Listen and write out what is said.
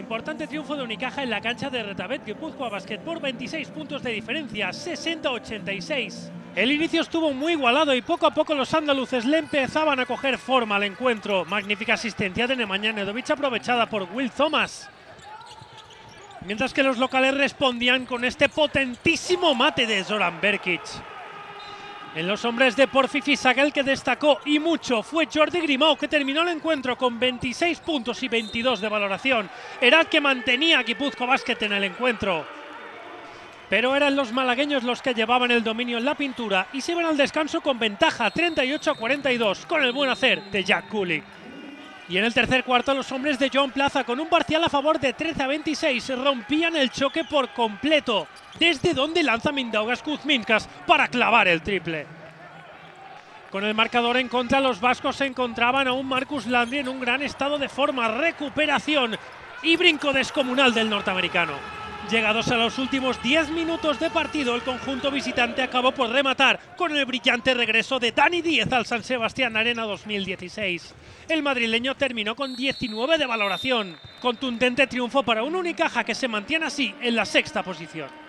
Importante triunfo de Unicaja en la cancha de Retabet Guipúzcoa Basket por 26 puntos de diferencia, 60-86. El inicio estuvo muy igualado y poco a poco los andaluces le empezaban a coger forma al encuentro. Magnífica asistencia de Nemanja Nedovic aprovechada por Will Thomas. Mientras que los locales respondían con este potentísimo mate de Zoran Brkic. En los hombres de Porfi Fisac el que destacó y mucho fue Jordi Grimau, que terminó el encuentro con 26 puntos y 22 de valoración. Era el que mantenía a Guipúzcoa Basket en el encuentro. Pero eran los malagueños los que llevaban el dominio en la pintura y se iban al descanso con ventaja 38-42 con el buen hacer de Jack Cooley. Y en el tercer cuarto los hombres de John Plaza con un parcial a favor de 13-26 rompían el choque por completo, desde donde lanza Mindaugas Kuzminskas para clavar el triple. Con el marcador en contra, los vascos se encontraban a un Marcus Landry en un gran estado de forma, recuperación y brinco descomunal del norteamericano. Llegados a los últimos 10 minutos de partido, el conjunto visitante acabó por rematar con el brillante regreso de Dani Díez al San Sebastián Arena 2016. El madrileño terminó con 19 de valoración. Contundente triunfo para un Unicaja que se mantiene así en la sexta posición.